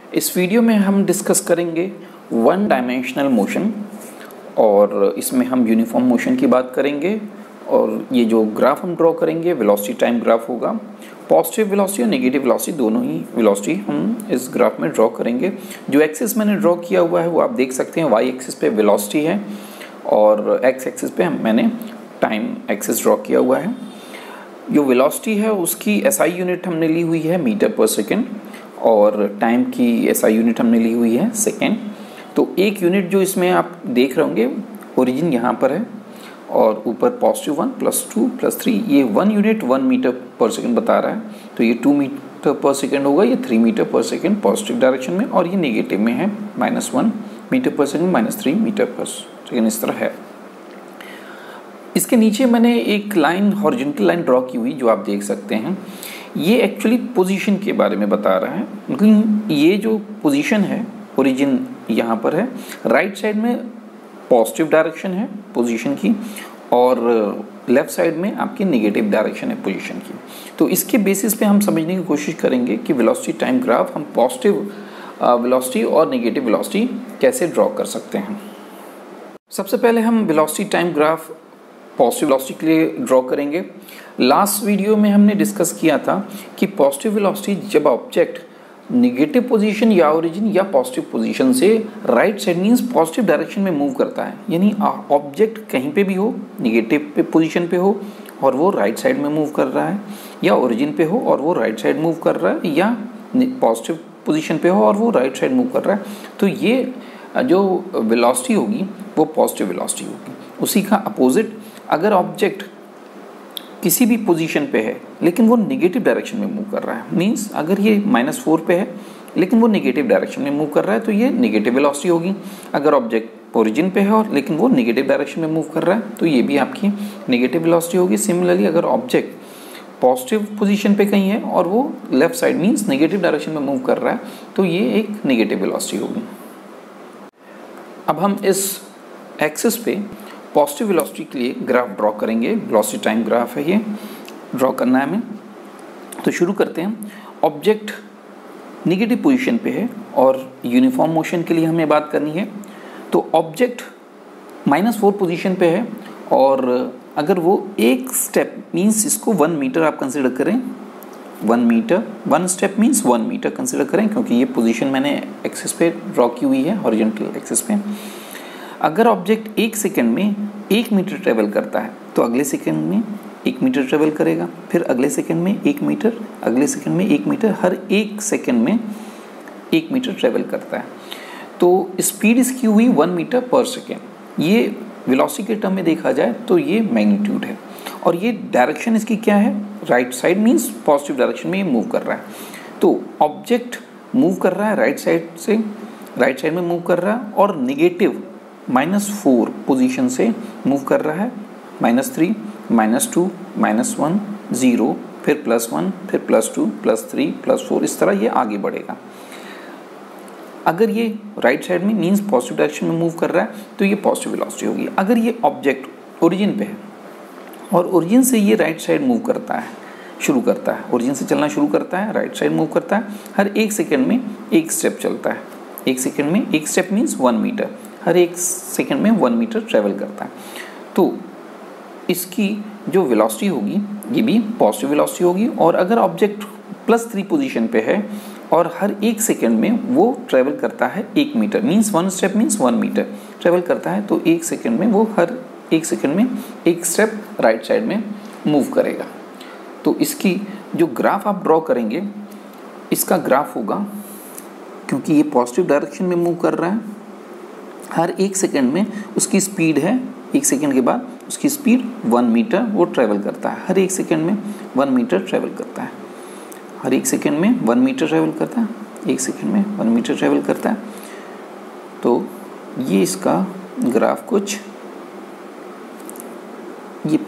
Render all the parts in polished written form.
इस वीडियो में हम डिस्कस करेंगे वन डायमेंशनल मोशन और इसमें हम यूनिफॉर्म मोशन की बात करेंगे। और ये जो ग्राफ हम ड्रॉ करेंगे वेलोसिटी टाइम ग्राफ होगा। पॉजिटिव वेलोसिटी और नेगेटिव वेलोसिटी दोनों ही वेलोसिटी हम इस ग्राफ में ड्रॉ करेंगे। जो एक्सिस मैंने ड्रॉ किया हुआ है वो आप देख सकते हैं, वाई एक्सिस पे वेलोसिटी है और एक्स एक्सिस पे मैंने टाइम एक्सिस ड्रॉ किया हुआ है। जो वेलोसिटी है उसकी एसआई यूनिट हमने ली हुई है मीटर पर सेकेंड और टाइम की एसआई यूनिट हमने ली हुई है सेकेंड। तो एक यूनिट जो इसमें आप देख रहे होंगे ओरिजिन यहाँ पर है और ऊपर +1 +2 +3 ये 1 यूनिट 1 मीटर पर सेकेंड बता रहा है। तो ये 2 मीटर पर सेकेंड होगा, ये 3 metre per second positive direction में, और ये नेगेटिव में है -1 metre per second -3 metre per second, इस तरह है। इसके नीचे मैंने एक लाइन हॉरिजॉन्टल लाइन ड्रॉ की हुई जो आप देख सकते हैं। ये एक्चुअली पोजीशन के बारे में बता रहा है, लेकिन ये जो पोजीशन है ओरिजिन यहाँ पर है, राइट साइड में पॉजिटिव डायरेक्शन है पोजीशन की और लेफ्ट साइड में आपकी नेगेटिव डायरेक्शन है पोजीशन की। तो इसके बेसिस पे हम समझने की कोशिश करेंगे कि वेलोसिटी टाइम ग्राफ हम पॉजिटिव वेलोसिटी और नेगेटिव वेलोसिटी कैसे ड्रॉ कर सकते हैं। सबसे पहले हम velocity time graph positive velocity के लिए ड्रॉ करेंगे। लास्ट वीडियो में हमने डिस्कस किया था कि पॉजिटिव वेलोसिटी जब ऑब्जेक्ट नेगेटिव पोजीशन या ओरिजिन या पॉजिटिव पोजीशन से right side means positive direction में मूव करता है, यानी ऑब्जेक्ट कहीं पे भी हो, नेगेटिव पे पोजीशन पे हो और वो राइट साइड में मूव कर रहा है, या ओरिजिन पे हो और वो राइट साइड मूव कर रहा है, या पॉजिटिव पोजीशन पे हो और वो राइट साइड मूव कर रहा है, तो ये जो वेलोसिटी होगी वो पॉजिटिव वेलोसिटी होगी। उसी का अपोजिट अगर ऑब्जेक्ट किसी भी पोजीशन पे है लेकिन वो नेगेटिव डायरेक्शन में मूव कर रहा है, मींस अगर ये -4 पे है लेकिन वो नेगेटिव डायरेक्शन में मूव कर रहा है तो ये नेगेटिव वेलोसिटी होगी। अगर ऑब्जेक्ट ओरिजिन पे है और लेकिन वो नेगेटिव डायरेक्शन में मूव कर रहा है तो ये भी आपकी नेगेटिव वेलोसिटी होगी। सिमिलरली अगर ऑब्जेक्ट पॉजिटिव पोजीशन पे कहीं है और वो left side means negative direction में मूव कर रहा है तो ये एक नेगेटिव वेलोसिटी होगी। अब हम इस एक्सिस पे पॉजिटिव वेलोसिटी के लिए ग्राफ ड्रॉ करेंगे। वेलोसिटी टाइम ग्राफ है, ये ड्रॉ करना है हमें। तो शुरू करते हैं। ऑब्जेक्ट नेगेटिव पोजीशन पे है और यूनिफॉर्म मोशन के लिए हमें बात करनी है। तो ऑब्जेक्ट -4 पोजीशन पे है और अगर वो एक स्टेप मींस इसको 1 मीटर आप कंसिडर करें, 1 metre 1 step means 1 metre consider करें क्योंकि ये पोजीशन मैंने एक्सिस पे ड्रॉ की हुई है हॉरिजॉन्टल एक्सिस पे। अगर ऑब्जेक्ट 1 सेकेंड में 1 मीटर ट्रेवल करता है तो अगले सेकेंड में 1 मीटर ट्रेवल करेगा, फिर अगले सेकेंड में 1 मीटर, अगले सेकेंड में 1 मीटर, हर 1 सेकेंड में 1 मीटर ट्रेवल करता है। तो स्पीड इसकी हुई 1 मीटर पर सेकेंड। ये वेलोसिटी के टर्म में देखा जाए तो ये मैग्नीट्यूड है और ये डायरेक्शन इसकी क्या है, right side means positive direction में ये मूव कर रहा है। तो ऑब्जेक्ट मूव कर रहा है राइट साइड से, राइट साइड में मूव कर रहा है और नेगेटिव -4 पोजीशन से मूव कर रहा है, -3 -2 -1 0 फिर +1 फिर +2 +3 +4, इस तरह ये आगे बढ़ेगा। अगर ये राइट साइड में मींस पॉजिटिव डायरेक्शन में मूव कर रहा है तो ये पॉजिटिव वेलोसिटी होगी। अगर ये ऑब्जेक्ट ओरिजिन पे है और ओरिजिन से ये राइट साइड मूव करता है, शुरू करता है, ओरिजिन से चलना शुरू करता है, राइट साइड मूव करता है, हर 1 सेकेंड में 1 स्टेप चलता है, 1 सेकेंड में 1 स्टेप मीन्स 1 मीटर, हर 1 सेकेंड में 1 मीटर ट्रेवल करता है। तो इसकी जो वेलोसिटी होगी ये भी पॉजिटिव वेलोसिटी होगी। और अगर ऑब्जेक्ट +3 पोजीशन पे है और हर 1 सेकेंड में वो ट्रेवल करता है 1 metre means 1 step means 1 metre travel करता है तो 1 सेकेंड में वो हर 1 सेकेंड में 1 स्टेप राइट साइड में मूव करेगा। तो इसकी जो ग्राफ आप ड्रॉ करेंगे, इसका ग्राफ होगा, क्योंकि ये पॉजिटिव डायरेक्शन में मूव कर रहा है, हर 1 सेकेंड में उसकी स्पीड है, 1 सेकेंड के बाद उसकी स्पीड 1 मीटर वो ट्रेवल करता है, हर 1 सेकेंड में 1 मीटर ट्रेवल करता है, हर 1 सेकेंड में 1 मीटर ट्रेवल करता है, 1 सेकेंड में 1 मीटर ट्रेवल करता है। तो ये इसका ग्राफ कुछ ये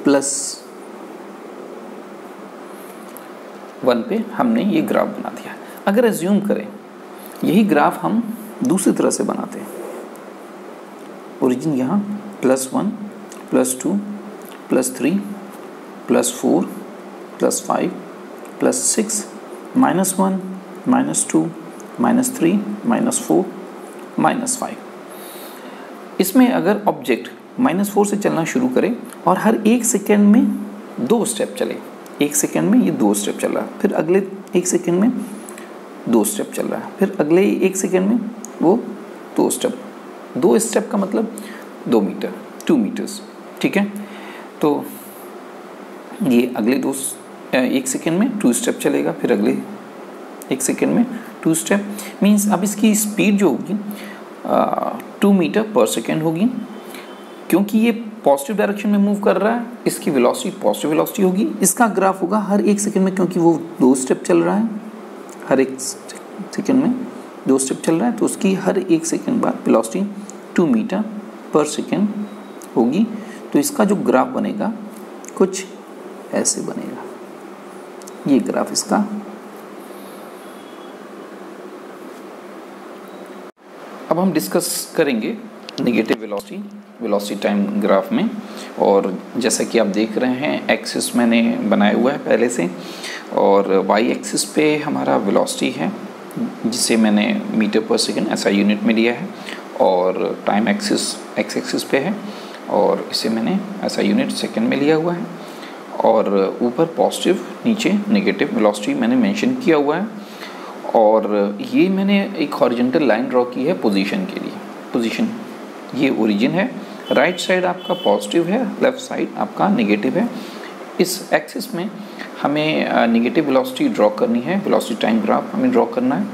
+1 पे हमने ये ग्राफ बना दिया। अगर एज्यूम करें यही ग्राफ हम दूसरी तरह से बनाते हैं, ओरिजिन यहाँ +1 +2 +3 +4 +5 +6 -1 -2 -3, -4, -5। इसमें अगर ऑब्जेक्ट -4 से चलना शुरू करे और हर 1 सेकेंड में 2 स्टेप चले, 1 सेकेंड में ये 2 स्टेप चल रहा है, फिर अगले 1 सेकेंड में 2 स्टेप चल रहा है, फिर अगले 1 सेकेंड में वो 2 स्टेप, 2 स्टेप का मतलब 2 मीटर, 2 मीटर्स, ठीक है। तो ये अगले 1 सेकेंड में 2 स्टेप चलेगा, फिर अगले 1 सेकेंड में 2 स्टेप, मीन्स अब इसकी स्पीड जो होगी 2 मीटर पर सेकेंड होगी। क्योंकि ये पॉजिटिव डायरेक्शन में मूव कर रहा है, इसकी वेलोसिटी पॉजिटिव वेलोसिटी होगी। इसका ग्राफ होगा हर 1 सेकेंड में, क्योंकि वो 2 स्टेप चल रहा है, हर 1 सेकेंड में 2 स्टेप चल रहा है, तो उसकी हर 1 सेकेंड बाद वेलोसिटी 2 मीटर पर सेकेंड होगी। तो इसका जो ग्राफ बनेगा कुछ ऐसे बनेगा, ये ग्राफ इसका। अब हम डिस्कस करेंगे नेगेटिव वेलोसिटी टाइम ग्राफ में। और जैसा कि आप देख रहे हैं, एक्सिस मैंने बनाया हुआ है पहले से, और वाई एक्सिस पे हमारा वेलोसिटी है जिसे मैंने मीटर पर सेकेंड ऐसा यूनिट में लिया है, और टाइम एक्सिस एक्स एक्सिस पे है और इसे मैंने ऐसा यूनिट सेकेंड में लिया हुआ है, और ऊपर पॉजिटिव नीचे नेगेटिव वेलोसिटी मैंने मेंशन किया हुआ है। और ये मैंने एक हॉरिजॉन्टल लाइन ड्रॉ की है पोजीशन के लिए। पोजीशन ये ओरिजिन है, राइट साइड आपका पॉजिटिव है, लेफ़्ट साइड आपका नेगेटिव है। इस एक्सिस में हमें नेगेटिव वेलोसिटी ड्रॉ करनी है, वेलोसिटी टाइम ग्राफ हमें ड्रॉ करना है।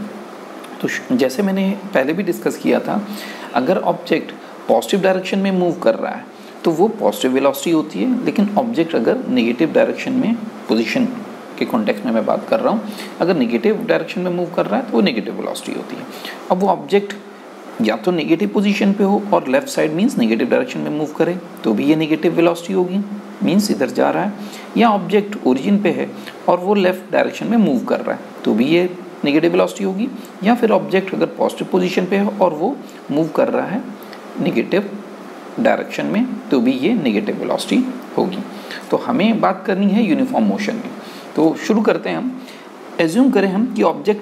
तो जैसे मैंने पहले भी डिस्कस किया था, अगर ऑब्जेक्ट पॉजिटिव डायरेक्शन में मूव कर रहा है तो वो पॉजिटिव वेलोसिटी होती है, लेकिन ऑब्जेक्ट अगर नेगेटिव डायरेक्शन में, पोजीशन के कॉन्टेक्स्ट में मैं बात कर रहा हूँ, अगर नेगेटिव डायरेक्शन में मूव कर रहा है तो वो नेगेटिव वेलोसिटी होती है। अब वो ऑब्जेक्ट या तो नेगेटिव पोजीशन पे हो और left side means negative direction में मूव करे तो भी ये नेगेटिव वेलोसिटी होगी, मींस इधर जा रहा है, या ऑब्जेक्ट ओरिजिन पे है और वो लेफ्ट डायरेक्शन में मूव कर रहा है तो भी ये नेगेटिव वेलोसिटी होगी, या फिर ऑब्जेक्ट अगर पॉजिटिव पोजीशन पे है और वो मूव कर रहा है नेगेटिव डायरेक्शन में तो भी ये नेगेटिव वेलोसिटी होगी। तो हमें बात करनी है यूनिफॉर्म मोशन में। तो शुरू करते हैं हम। एज्यूम करें हम कि ऑब्जेक्ट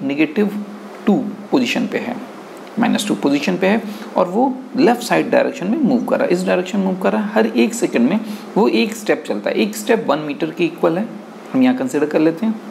-2 पोजीशन पे है, -2 पोजीशन पे है और वो लेफ़्ट साइड डायरेक्शन में मूव कर रहा है, इस डायरेक्शन में मूव कर रहा है। हर 1 सेकेंड में वो 1 स्टेप चलता है, 1 स्टेप 1 मीटर के इक्वल है, हम यहाँ कंसिडर कर लेते हैं।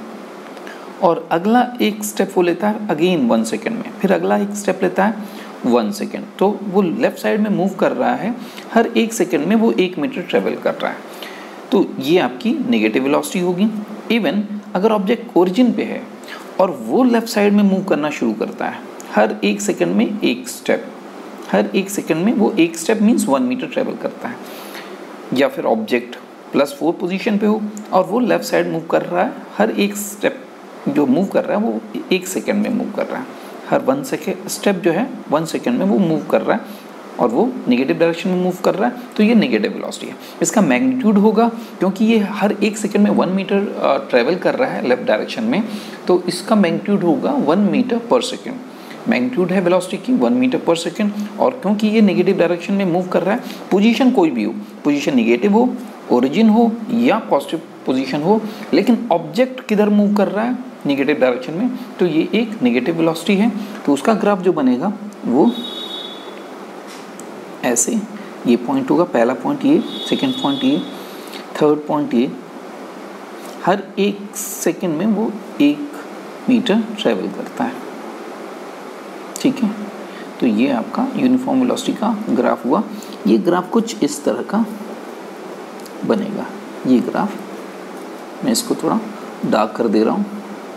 और अगला 1 स्टेप वो लेता है अगेन 1 सेकेंड में, फिर अगला 1 स्टेप लेता है 1 सेकेंड। तो वो लेफ़्ट साइड में मूव कर रहा है, हर 1 सेकेंड में वो 1 मीटर ट्रेवल कर रहा है, तो ये आपकी नेगेटिव वेलोसिटी होगी। इवन अगर ऑब्जेक्ट ओरिजिन पे है और वो लेफ़्ट साइड में मूव करना शुरू करता है, हर 1 सेकेंड में 1 स्टेप, हर 1 सेकेंड में वो 1 स्टेप मीन्स 1 मीटर ट्रेवल करता है, या फिर ऑब्जेक्ट +4 पोजीशन पे हो और वो लेफ़्ट साइड मूव कर रहा है, हर 1 स्टेप जो मूव कर रहा है वो 1 सेकेंड में मूव कर रहा है, हर 1 स्टेप जो है 1 सेकेंड में वो मूव कर रहा है और वो नेगेटिव डायरेक्शन में मूव कर रहा है, तो ये नेगेटिव वेलोसिटी है। इसका मैग्नीट्यूड होगा, क्योंकि ये हर 1 सेकेंड में 1 मीटर ट्रेवल कर रहा है लेफ्ट डायरेक्शन में, तो इसका मैग्नीट्यूड होगा 1 मीटर पर सेकेंड। मैग्नीट्यूड है वेलोसिटी की 1 मीटर पर सेकेंड, और क्योंकि ये नेगेटिव डायरेक्शन में मूव कर रहा है, पोजीशन कोई भी हो, पोजीशन नेगेटिव हो, ओरिजिन हो या पॉजिटिव पोजीशन हो, लेकिन ऑब्जेक्ट किधर मूव कर रहा है, नेगेटिव डायरेक्शन में, तो ये एक नेगेटिव वेलोसिटी है। तो उसका ग्राफ जो बनेगा वो ऐसे, ये पॉइंट होगा, पहला पॉइंट ये, सेकंड पॉइंट ये, थर्ड पॉइंट ये, हर 1 सेकेंड में वो 1 मीटर ट्रेवल करता है, ठीक है। तो ये आपका यूनिफॉर्म वेलोसिटी का ग्राफ हुआ। ये ग्राफ कुछ इस तरह का बनेगा। ये ग्राफ मैं इसको थोड़ा डार्क कर दे रहा हूँ,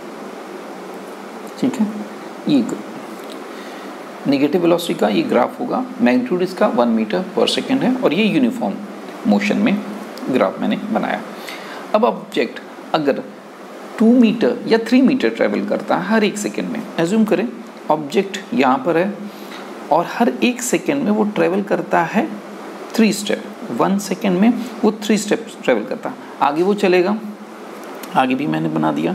ठीक है। ये नेगेटिव वेलोसिटी का ये ग्राफ होगा, मैग्नीट्यूड इसका 1 मीटर पर सेकेंड है, और ये यूनिफॉर्म मोशन में ग्राफ मैंने बनाया। अब ऑब्जेक्ट अगर 2 मीटर या 3 मीटर ट्रेवल करता है हर 1 सेकेंड में, एज्यूम करें ऑब्जेक्ट यहाँ पर है और हर 1 सेकेंड में वो ट्रेवल करता है 3 स्टेप, 1 सेकेंड में वो 3 स्टेप ट्रेवल करता है, आगे वो चलेगा, आगे भी मैंने बना दिया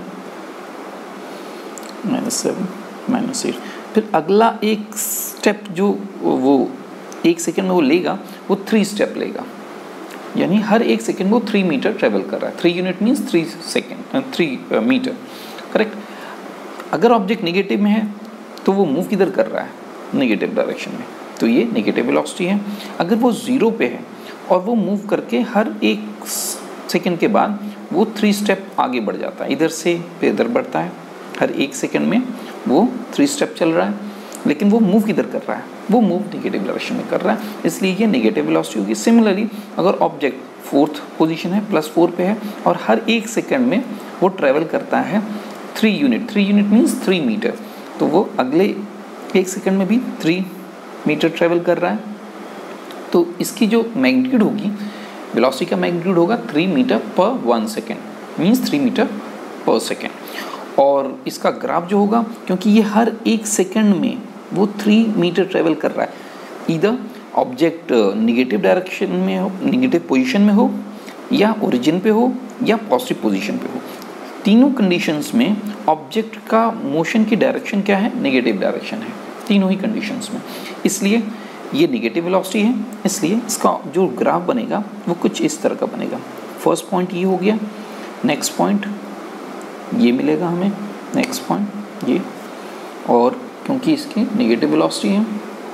-7 -8, फिर अगला 1 स्टेप जो वो 1 सेकेंड में वो लेगा वो 3 स्टेप लेगा, यानी हर 1 सेकेंड वो 3 मीटर ट्रेवल कर रहा है। 3 यूनिट मीन्स 3 मीटर, करेक्ट। अगर ऑब्जेक्ट नेगेटिव में है तो वो मूव किधर कर रहा है, नेगेटिव डायरेक्शन में, तो ये नेगेटिव वेलोसिटी है। अगर वो 0 पे है और वो मूव करके हर 1 सेकेंड के बाद वो 3 स्टेप आगे बढ़ जाता है, इधर से फिर इधर बढ़ता है, हर 1 सेकेंड में वो 3 स्टेप चल रहा है, लेकिन वो मूव किधर कर रहा है, वो मूव नेगेटिव डायरेक्शन में कर रहा है, इसलिए ये नेगेटिव वेलोसिटी होगी। सिमिलरली अगर ऑब्जेक्ट 4th पोजीशन है, +4 पे है और हर 1 सेकेंड में वो ट्रेवल करता है 3 यूनिट मीन्स 3 मीटर, तो वो अगले 1 सेकेंड में भी 3 मीटर ट्रेवल कर रहा है, तो इसकी जो मैग्नीट्यूड होगी, वेलोसिटी का मैग्नीट्यूड होगा 3 metre per 1 second, means 3 metre per second. और इसका ग्राफ जो होगा, क्योंकि ये हर 1 सेकेंड में वो 3 मीटर ट्रेवल कर रहा है, इधर ऑब्जेक्ट निगेटिव डायरेक्शन में हो, निगेटिव पोजीशन में हो, या ओरिजिन पे हो, या पॉजिटिव पोजीशन पे हो, तीनों कंडीशंस में ऑब्जेक्ट का मोशन की डायरेक्शन क्या है, नेगेटिव डायरेक्शन है, तीनों ही कंडीशंस में, इसलिए ये नेगेटिव वेलोसिटी है, इसलिए इसका जो ग्राफ बनेगा वो कुछ इस तरह का बनेगा। फर्स्ट पॉइंट ये हो गया, नेक्स्ट पॉइंट ये मिलेगा हमें, नेक्स्ट पॉइंट ये, और क्योंकि इसकी नेगेटिव वेलोसिटी है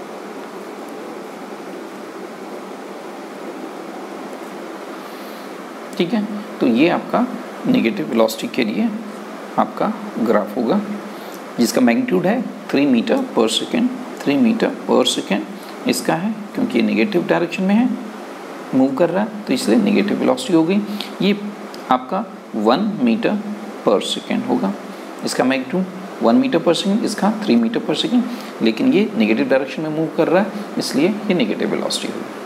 ठीक है, तो ये आपका नेगेटिव वेलोसिटी के लिए आपका ग्राफ होगा, जिसका मैग्नीट्यूड है 3 metre per second, 3 metre per second इसका है, क्योंकि ये नेगेटिव डायरेक्शन में है, मूव कर रहा है, तो इसलिए नेगेटिव वेलोसिटी हो गई। ये आपका 1 मीटर पर सेकेंड होगा, इसका मैग्नीट्यूड 1 मीटर पर सेकेंड, इसका 3 मीटर पर सेकेंड, लेकिन ये नेगेटिव डायरेक्शन में मूव कर रहा है, इसलिए ये नेगेटिव वेलोसिटी होगी।